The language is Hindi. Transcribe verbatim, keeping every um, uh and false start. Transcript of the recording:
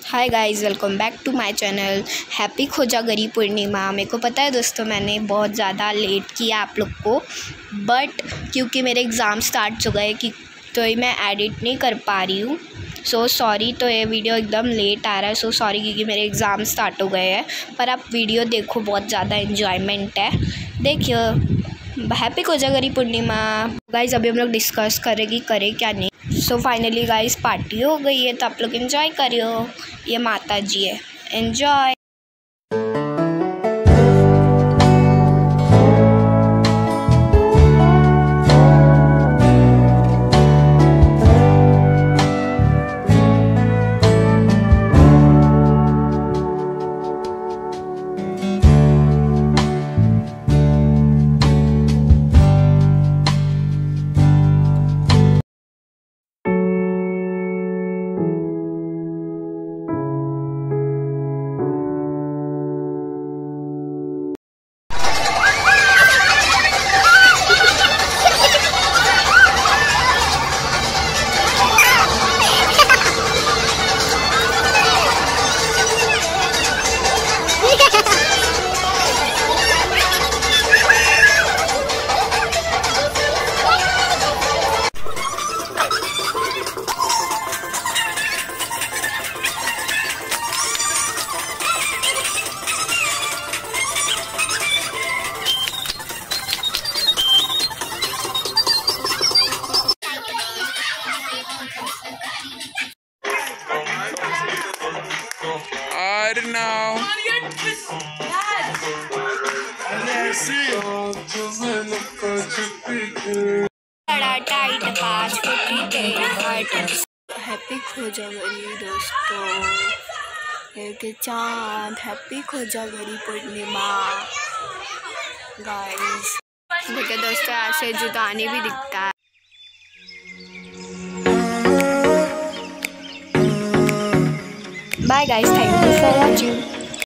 Hi guys, welcome back to my channel. Happy Kojagari Purnima. मेरे को पता है दोस्तों, मैंने बहुत ज़्यादा लेट किया आप लोग को, बट क्योंकि मेरे एग्ज़ाम स्टार्ट हो गए कि तो ये मैं एडिट नहीं कर पा रही हूँ। सो सॉरी, तो ये वीडियो एकदम लेट आ रहा है। सो सॉरी क्योंकि मेरे एग्ज़ाम स्टार्ट हो गए हैं। पर आप वीडियो देखो, बहुत ज़्यादा इन्जॉयमेंट है, देखियो। हैप्पी खोजागरी पूर्णिमा। गाइस अभी हम लोग डिस्कस करेंगे करे क्या नहीं। सो फाइनली गाइस पार्टी हो गई है, तो आप लोग एंजॉय करियो। ये माता जी है, एंजॉय। I don't know. टाइट पाँच हैप्पी खोजागरी दोस्तों, एक चांद। Happy Kojagari Purnima guys. देखिए दोस्तों, ऐसे जुदानी भी दिखता है। Bye guys, thank you for watching.